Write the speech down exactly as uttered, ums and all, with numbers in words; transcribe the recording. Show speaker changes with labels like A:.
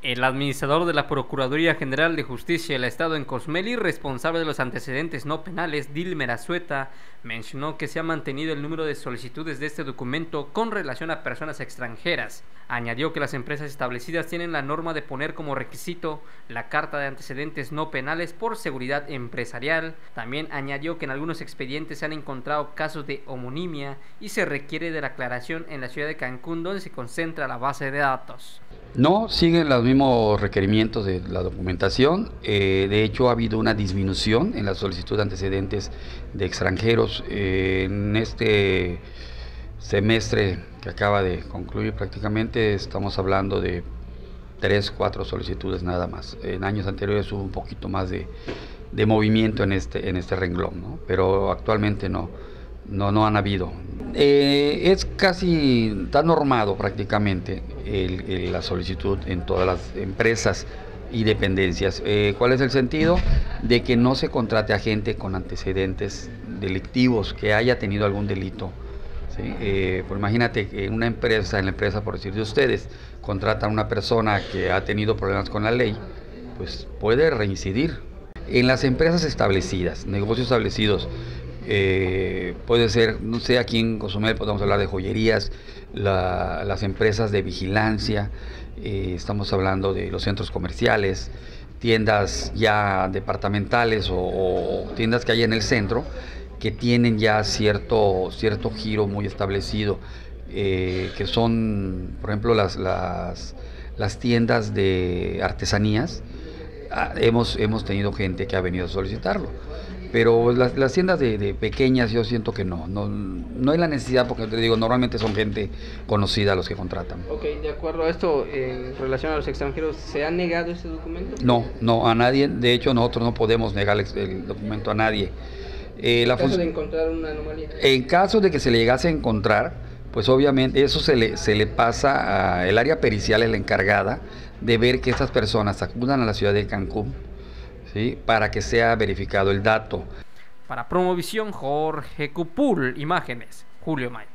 A: El administrador de la Procuraduría General de Justicia del Estado en Cozumel, responsable de los antecedentes no penales, Dilmer Azueta, mencionó que se ha mantenido el número de solicitudes de este documento con relación a personas extranjeras. Añadió que las empresas establecidas tienen la norma de poner como requisito la carta de antecedentes no penales por seguridad empresarial. También añadió que en algunos expedientes se han encontrado casos de homonimia y se requiere de la aclaración en la ciudad de Cancún, donde se concentra la base de datos.
B: No, siguen los mismos requerimientos de la documentación. Eh, de hecho, ha habido una disminución en la solicitud de antecedentes de extranjeros. Eh, en este semestre que acaba de concluir prácticamente estamos hablando de tres, cuatro solicitudes nada más. En años anteriores hubo un poquito más de, de movimiento en este, en este renglón, ¿no? Pero actualmente no, no, no han habido. Eh, es casi, está normado prácticamente el, el, la solicitud en todas las empresas y dependencias. Eh, ¿Cuál es el sentido? De que no se contrate a gente con antecedentes delictivos, que haya tenido algún delito. ¿Sí? Eh, pues imagínate que una empresa, en la empresa por decir de ustedes, contratan a una persona que ha tenido problemas con la ley, pues puede reincidir. En las empresas establecidas, negocios establecidos, Eh, puede ser, no sé, aquí en Cozumel podemos hablar de joyerías, la, las empresas de vigilancia, eh, estamos hablando de los centros comerciales, tiendas ya departamentales o, o tiendas que hay en el centro que tienen ya cierto, cierto giro muy establecido, eh, que son, por ejemplo, las, las, las tiendas de artesanías. Ah, hemos, hemos tenido gente que ha venido a solicitarlo. Pero las, las tiendas de, de pequeñas yo siento que no, no, no hay la necesidad, porque te digo, normalmente son gente conocida los que contratan.
C: Ok, de acuerdo a esto, en relación a los extranjeros, ¿se ha negado este documento?
B: No, no, a nadie, de hecho nosotros no podemos negar el, el documento a nadie.
C: Eh, ¿En la caso de encontrar una anomalía?
B: En caso de que se le llegase a encontrar, pues obviamente eso se le, se le pasa a el área pericial, es la encargada de ver que estas personas acudan a la ciudad de Cancún, ¿sí? Para que sea verificado el dato.
A: Para Promovisión, Jorge Cupul, imágenes, Julio Mayo.